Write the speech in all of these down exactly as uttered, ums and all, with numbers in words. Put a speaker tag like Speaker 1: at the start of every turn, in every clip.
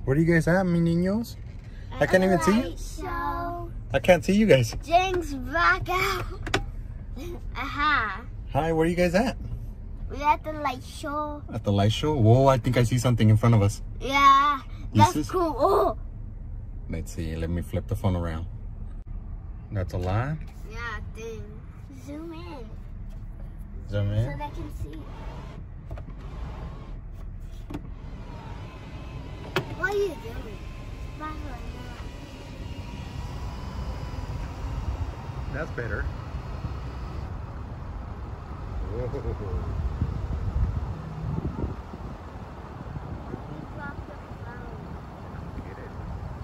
Speaker 1: Where are you guys at, mi niños? I can't even see you.
Speaker 2: Show.
Speaker 1: I can't see you guys.
Speaker 2: Jing's back out. Aha.
Speaker 1: Hi, where are you guys at?
Speaker 2: We're at the light show.
Speaker 1: At the light show? Whoa, I think I see something in front of us.
Speaker 2: Yeah, that's
Speaker 1: This is-
Speaker 2: cool. Oh.
Speaker 1: Let's see. Let me flip the phone around. That's a lot.
Speaker 2: Yeah, thing. Zoom in
Speaker 1: Zoom
Speaker 2: so
Speaker 1: in.
Speaker 2: they can see. What are you doing?
Speaker 1: That's better. Whoa. Get it.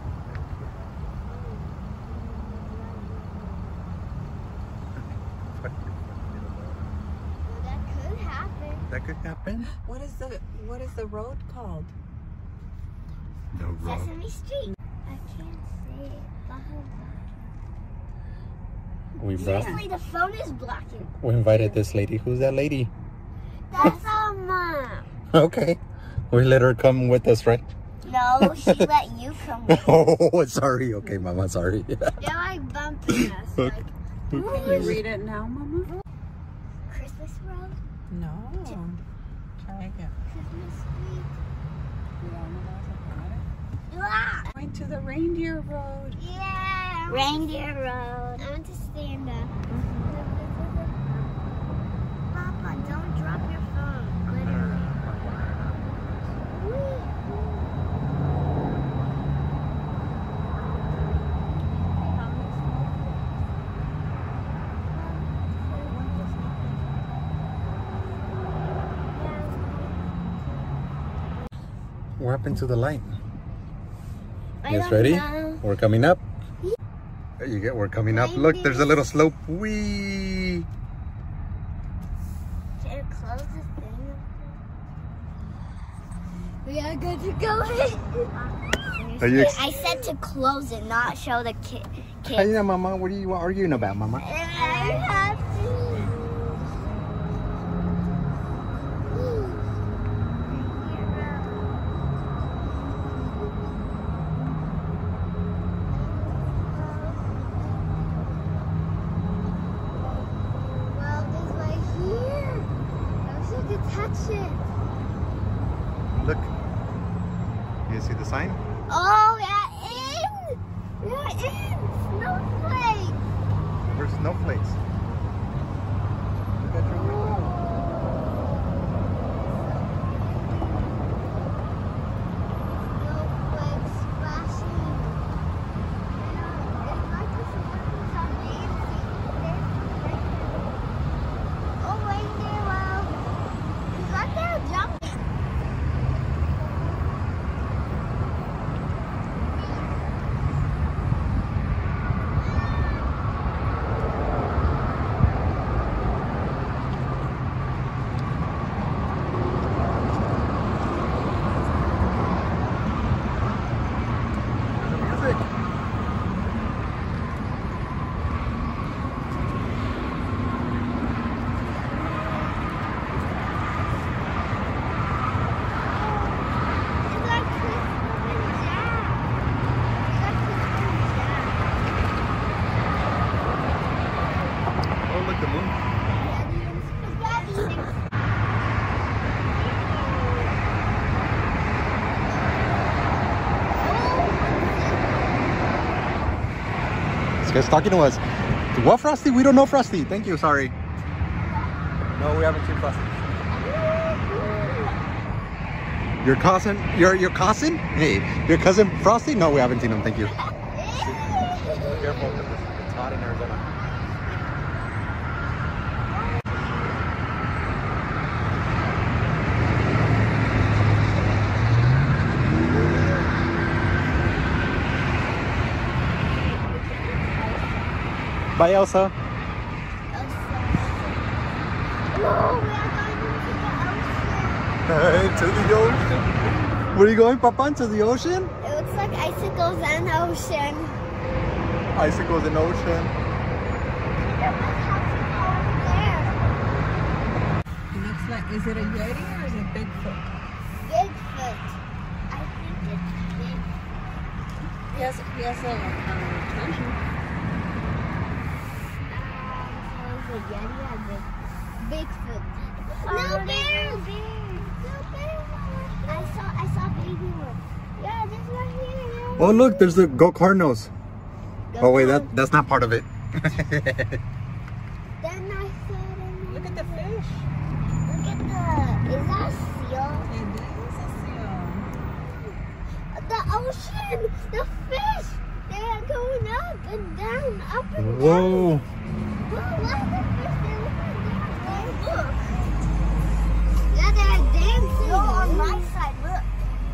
Speaker 2: Well, that could happen.
Speaker 1: That could happen.
Speaker 3: What is the what is the road called?
Speaker 1: The road.
Speaker 2: Sesame Street. I can't see it.
Speaker 1: We brought.
Speaker 2: Seriously, the phone is blocking.
Speaker 1: We invited this lady. Who's that lady?
Speaker 2: That's our mom.
Speaker 1: Okay. We let her come with us, right?
Speaker 2: No, she let you come with.
Speaker 1: Oh, sorry. Okay, Mama, sorry.
Speaker 2: They're like bumping us. Like,
Speaker 3: Can you read it now, Mama?
Speaker 2: Christmas Road?
Speaker 3: No. Try again.
Speaker 2: Christmas Street?
Speaker 3: Yeah.
Speaker 2: Ah!
Speaker 3: Going to the reindeer road.
Speaker 2: Yeah! Reindeer Road. I want to stand up. Papa, don't drop your phone. Literally.
Speaker 1: What happened to the light?
Speaker 2: I
Speaker 1: You guys
Speaker 2: don't
Speaker 1: ready?
Speaker 2: know.
Speaker 1: We're coming up. There you go. We're coming up. Look, there's a little slope. Whee!
Speaker 2: Should I close this thing? We are good to go in.
Speaker 1: Are you ex-
Speaker 2: I said to close it, not show the kid.
Speaker 1: Hey,
Speaker 2: Kid.
Speaker 1: yeah, Mama. What are you arguing about, Mama?
Speaker 2: I have to. Well, this right here. I wish I could touch it.
Speaker 1: Look. You see the sign?
Speaker 2: Oh, yeah, in. We're in. Snowflake.
Speaker 1: There's snowflakes. Look at your window.
Speaker 2: Snowflake splashing. It's like this is so fancy. Oh, reindeer road. He's right there jumping.
Speaker 1: Music.
Speaker 2: It's like Christmas and Jack.
Speaker 1: Oh, look, the moon.
Speaker 2: It's like Christmas.
Speaker 1: This guy's talking to us. What, Frosty? We don't know Frosty. Thank you. Sorry. No, we haven't seen Frosty. Your cousin? Your your cousin? Hey, your cousin Frosty? No, we haven't seen him. Thank you. Careful, because it's hot in Arizona. Bye, Elsa.
Speaker 2: Oh, we are going into the ocean.
Speaker 1: To the ocean. Where are you going, Papa? To the ocean?
Speaker 2: It looks like icicles and ocean.
Speaker 1: Icicles in ocean.
Speaker 3: It looks like, is it a Yeti or is it Bigfoot?
Speaker 2: Bigfoot. I think it's Bigfoot.
Speaker 3: He has, he has a uh, treasure.
Speaker 2: Um, so it's a Yeti and a Bigfoot.
Speaker 3: Oh,
Speaker 2: No bear! No bear! I saw, I saw baby one. Yeah, this one here.
Speaker 1: Oh, look, there's the goat cardinals.
Speaker 2: Go
Speaker 1: Oh, wait,
Speaker 2: on.
Speaker 1: that that's not part of it.
Speaker 2: Then I saw them.
Speaker 3: Look at the fish.
Speaker 2: Look at the. Is that a seal?
Speaker 3: It is a seal.
Speaker 2: The ocean! The fish! They are going up and down, up and down.
Speaker 1: Whoa.
Speaker 2: Whoa, look at the fish. They look like they're look. Yeah, they're dancing. No, on my side, look.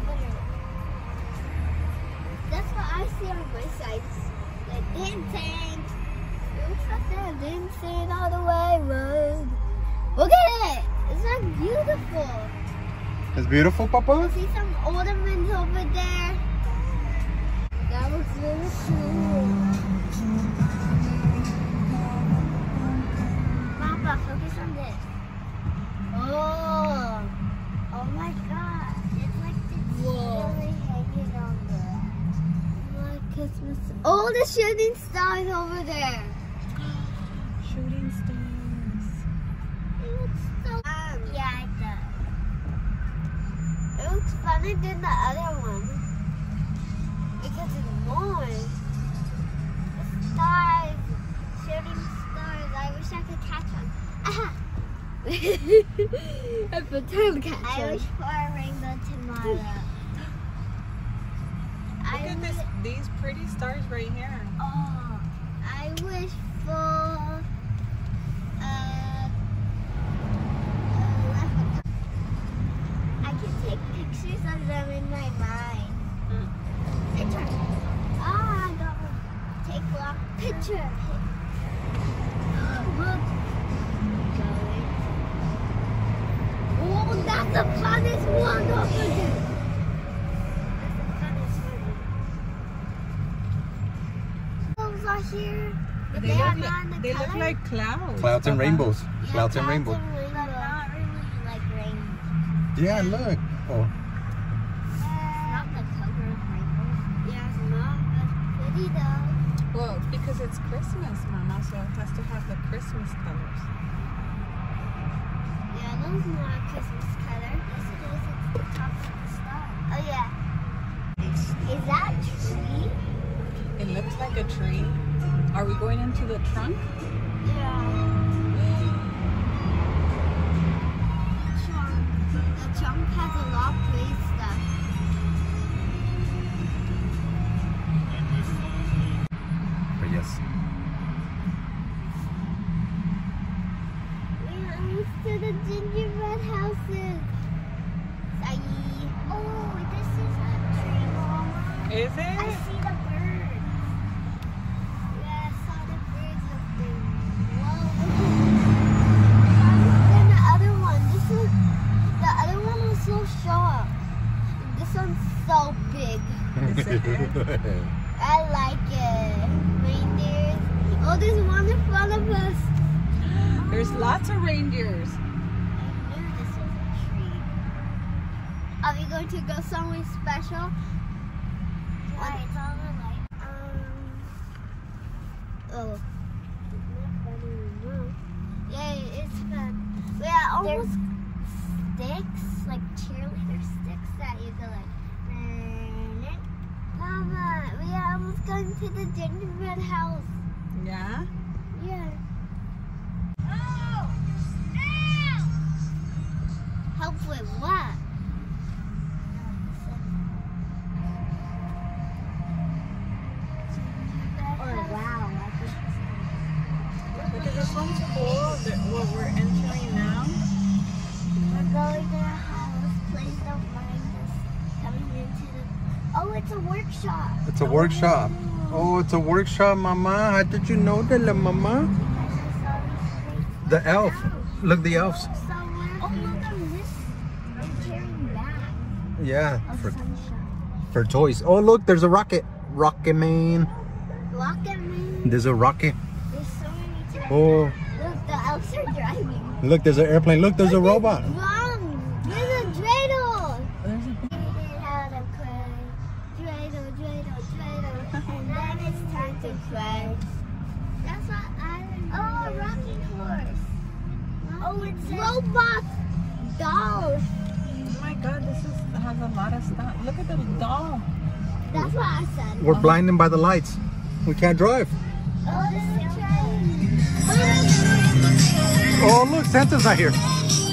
Speaker 2: That's what I see on my side. They're dancing. It looks like they're dancing all the way road. Look at it! It's like beautiful.
Speaker 1: It's beautiful, Papa?
Speaker 2: I see some ornaments over there. That looks really cool. Papa, focus on this. Oh, oh my God! It's like it's really hanging on there. Like Christmas. Oh, the shooting stars over there.
Speaker 3: Shooting stars.
Speaker 2: It looks so. Um, yeah, it does. It looks funner than the other one because it's more. The stars, shooting stars. I wish I could catch one. Aha! I pretend to catch one. I wish for a rainbow tomorrow.
Speaker 3: Look at this, these pretty stars right here.
Speaker 2: Oh, I wish for. Uh, uh, I can take pictures of them in my mind.
Speaker 3: Mm.
Speaker 2: Picture. Ah, I got one. Take one picture. Look. Oh, that's the funnest one over there. That's the funnest one. Those are here, but
Speaker 3: They,
Speaker 2: they,
Speaker 3: look,
Speaker 2: are
Speaker 3: like,
Speaker 2: not in the
Speaker 3: they
Speaker 2: color.
Speaker 3: look like clouds.
Speaker 1: Clouds and
Speaker 3: Papa.
Speaker 1: rainbows.
Speaker 2: Yeah,
Speaker 1: Clouds and rainbows.
Speaker 2: But not really like rain.
Speaker 1: Yeah, look. Oh.
Speaker 2: Not the color of rainbows. Yeah, it's not as pretty though.
Speaker 3: Well, it's because it's Christmas, Mama, so it has to have the Christmas colors.
Speaker 2: Yeah, those are not Christmas color. Yes, it is. It's the top of the star. Oh yeah. Is that a tree?
Speaker 3: It looks like a tree. Are we going into the trunk?
Speaker 2: Yeah. Trunk. The trunk has a lot of pretty stuff.
Speaker 1: But yes.
Speaker 2: We're almost to the gingerbread houses. Say. Oh, this is a tree, Mama.
Speaker 3: Is
Speaker 2: I
Speaker 3: it?
Speaker 2: see the birds. Yeah, I saw the birds up there. Whoa. Then the other one. This is the other one was so short. This one's so big. I like it. Reindeers. Oh, there's one in front of us.
Speaker 3: There's lots of reindeers.
Speaker 2: I knew this was a tree. Are we going to go somewhere special? Yeah, it's all the light. Um. Oh. Yeah, it's fun. We are almost sticks, like cheerleader sticks that you go like. Mama, we are almost going to the gingerbread house.
Speaker 3: Yeah?
Speaker 2: Yeah. Help with what? Oh wow!
Speaker 3: Look at this one's cool. The, what we're entering now.
Speaker 2: We're going to the house. Please don't mind us coming into the. Oh, it's a workshop.
Speaker 1: It's a workshop. Oh, it's a workshop, Mama. How did you know that, la Mama?
Speaker 2: Because I saw these things.
Speaker 1: The elf. Look, the elves.
Speaker 2: Oh, look at this. They're carrying bags
Speaker 1: Yeah,
Speaker 2: of
Speaker 1: for,
Speaker 2: sunshine.
Speaker 1: for toys. Oh, look, there's a rocket. Rocket Man.
Speaker 2: Rocket Man.
Speaker 1: There's a rocket.
Speaker 2: There's so many toys.
Speaker 1: Oh,
Speaker 2: Look, the elves are driving.
Speaker 1: look, there's an airplane. Look, there's a
Speaker 2: Look,
Speaker 1: robot.
Speaker 2: it's wrong. There's a dreidel.
Speaker 3: There's a
Speaker 2: How to play dreidel, dreidel, And then it's time to play. That's what I remember. Oh, a rocking horse. Oh, it's robot dolls.
Speaker 3: Oh my god, this is has a lot of stuff. Look at the doll.
Speaker 2: That's what I said.
Speaker 1: We're blinded by the lights. We can't drive.
Speaker 2: Oh, this is a train.
Speaker 1: Oh, look, Santa's not here.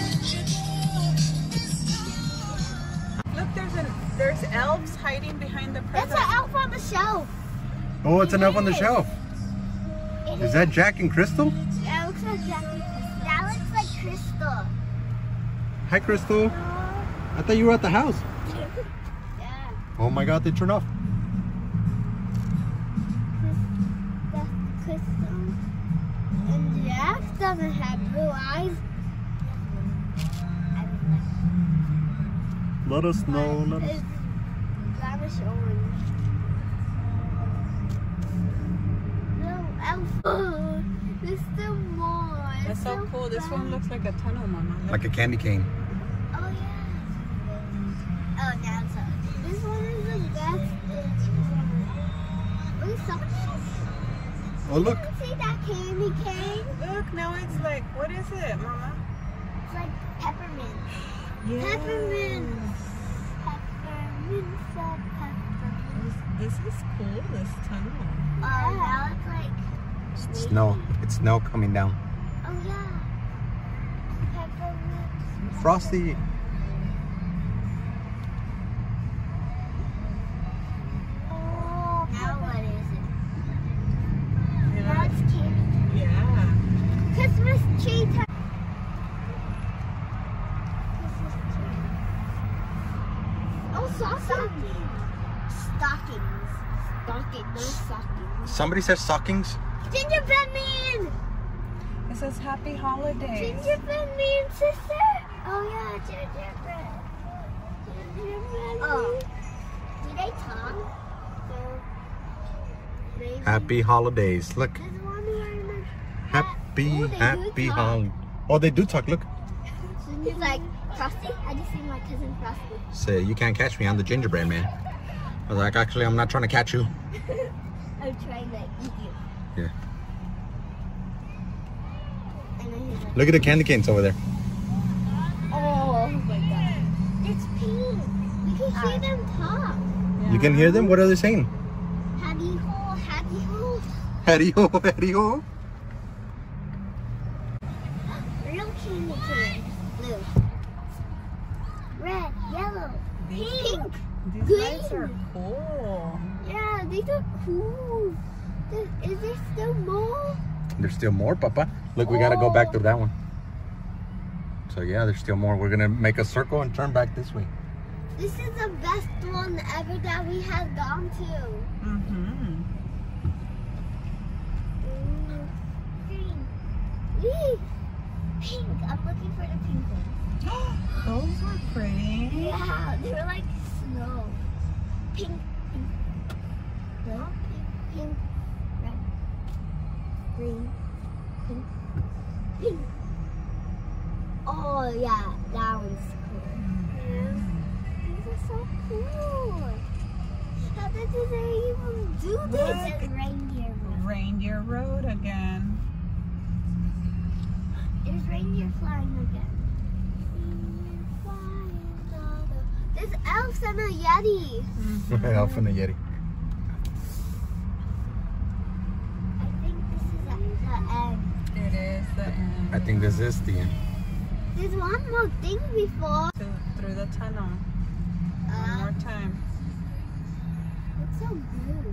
Speaker 3: Look, there's an there's elves hiding behind the
Speaker 2: That's
Speaker 3: present.
Speaker 2: an elf on the shelf.
Speaker 1: Oh, it's an elf on the shelf. Is that Jack and Crystal?
Speaker 2: That looks like Jackie Crystal. That looks like Crystal.
Speaker 1: Hi, Crystal. I thought you were at the house.
Speaker 2: Yeah.
Speaker 1: Oh my God, they turned off.
Speaker 2: That's Crystal. And Jack doesn't have blue eyes.
Speaker 1: Let us know. Let us.
Speaker 2: It's brownish orange. No, elf. Oh, there's still more.
Speaker 3: That's so
Speaker 2: There's
Speaker 3: cool.
Speaker 2: still
Speaker 3: This one
Speaker 2: more.
Speaker 3: looks like a tunnel, Mama. Look.
Speaker 1: Like a candy cane.
Speaker 2: Oh yeah. Oh, now it's up. This one is the best. Look, something.
Speaker 1: Oh, look.
Speaker 2: See that candy cane?
Speaker 3: Look, now it's like, what is it, Mama?
Speaker 2: It's like peppermint.
Speaker 3: Yes.
Speaker 2: Peppermint. Peppermint. So peppermint.
Speaker 3: This, this is cool, this tunnel.
Speaker 2: Oh, now it's like.
Speaker 1: It's snow. It's snow coming down.
Speaker 2: Oh yeah. Peppermint.
Speaker 1: Frosty.
Speaker 2: Oh, now what is it? Now
Speaker 3: Yeah.
Speaker 2: it's candy.
Speaker 3: Yeah.
Speaker 2: Christmas tree time. Christmas tree. Oh, stockings. Stockings. Stockings. No stockings.
Speaker 1: Somebody says stockings.
Speaker 2: Gingerbread man.
Speaker 3: It says happy holidays.
Speaker 2: Gingerbread man, sister. Oh yeah, gingerbread. Gingerbread. Oh, do they talk? So, maybe.
Speaker 1: Happy holidays. Look.
Speaker 2: There's one wearing a
Speaker 1: Happy,
Speaker 2: Oh, they do
Speaker 1: happy
Speaker 2: talk.
Speaker 1: holidays. Oh, they do talk. Look.
Speaker 2: He's like, Frosty, I just see my cousin Frosty.
Speaker 1: Say, you can't catch me. I'm the gingerbread man. I was like, actually, I'm not trying to catch you.
Speaker 2: I'm trying to eat you.
Speaker 1: Yeah.
Speaker 2: And then he's like,
Speaker 1: Look at the candy canes over there.
Speaker 2: oh my god. It's pink. You can hear them talk.
Speaker 1: You can hear them? What are they saying?
Speaker 2: Happy ho, happy ho.
Speaker 1: Howdy ho, howdy ho.
Speaker 2: Real candy cane. Blue. Red, yellow, pink.
Speaker 3: These
Speaker 2: Green.
Speaker 3: lights are cool.
Speaker 2: Yeah, these are cool. There- Is there still more?
Speaker 1: There's still more, Papa. Look, we got to go back through that one. So, yeah, there's still more. We're going to make a circle and turn back this way.
Speaker 2: This is the best one ever that we have gone to.
Speaker 3: Mm-hmm.
Speaker 2: Ooh, green. Yee. Pink. I'm looking for the pink one.
Speaker 3: Those are pretty.
Speaker 2: Yeah, they were like snow. Pink, pink. No, pink, pink, red, green, pink, pink. Oh yeah, that one's cool. Yeah. These are so cool. How did they even do this?
Speaker 3: Look.
Speaker 2: It's reindeer road.
Speaker 3: Reindeer Road again.
Speaker 2: There's reindeer flying again. Reindeer flying all the- There's elves and a yeti.
Speaker 1: Elf and the Yeti.
Speaker 2: I think this is at the end.
Speaker 3: It is the end.
Speaker 1: I think this is the end.
Speaker 2: There's one more thing before.
Speaker 3: To, through the tunnel. One
Speaker 2: Uh,
Speaker 3: more time.
Speaker 2: it's so blue.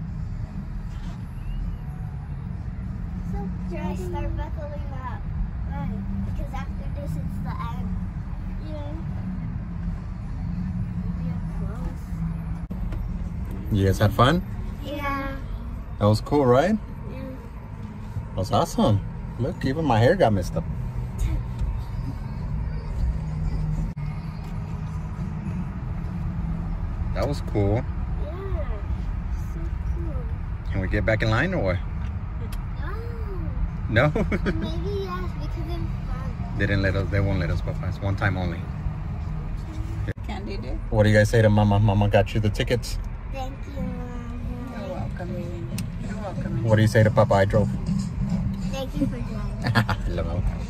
Speaker 2: So should I start buckling up? Right. Because after this, it's the end. Yeah. We are close.
Speaker 1: You guys had fun?
Speaker 2: Yeah.
Speaker 1: That was cool, right?
Speaker 2: Yeah.
Speaker 1: That was awesome. Look, even my hair got messed up. That was cool.
Speaker 2: Yeah. So cool.
Speaker 1: Can we get back in line or what?
Speaker 2: Oh.
Speaker 1: No?
Speaker 2: Maybe yes, because it's fun.
Speaker 1: They didn't let us, they won't let us go fast. One time only.
Speaker 3: Candy did.
Speaker 1: What do you guys say to Mama? Mama got you the tickets.
Speaker 2: Thank you, Mom.
Speaker 3: welcoming. You're welcoming.
Speaker 1: What do you say to Papa I drove?
Speaker 2: Thank you for driving.
Speaker 1: Alam mo.